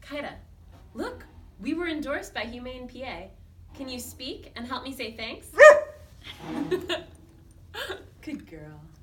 Kaida, look, we were endorsed by Humane PA. Can you speak and help me say thanks? Good girl.